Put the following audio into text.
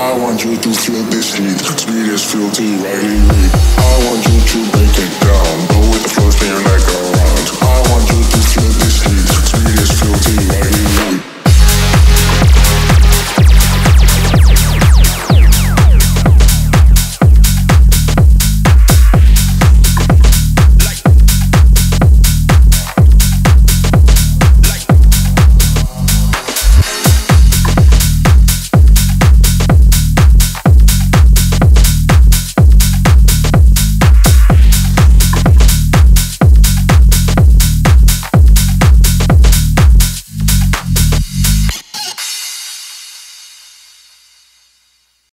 I want you to feel this heat, sweet as filthy, Riley Reid. I want you to break it down, go with the flow, spin your neck around. I want you